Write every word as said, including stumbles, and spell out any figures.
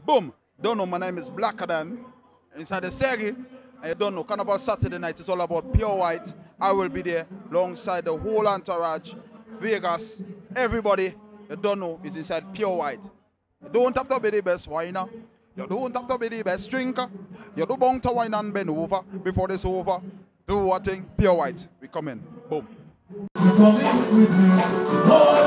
Boom. Don't know, my name is Blacker than inside the Segi. And you don't know, Carnival Saturday night is all about pure white. I will be there alongside the whole entourage, Vegas, everybody. You don't know is inside pure white. You don't have to be the best winer. You don't have to be the best drinker. You don't want to wine and bend over before this over. Do what thing? Pure white. We come in. Boom.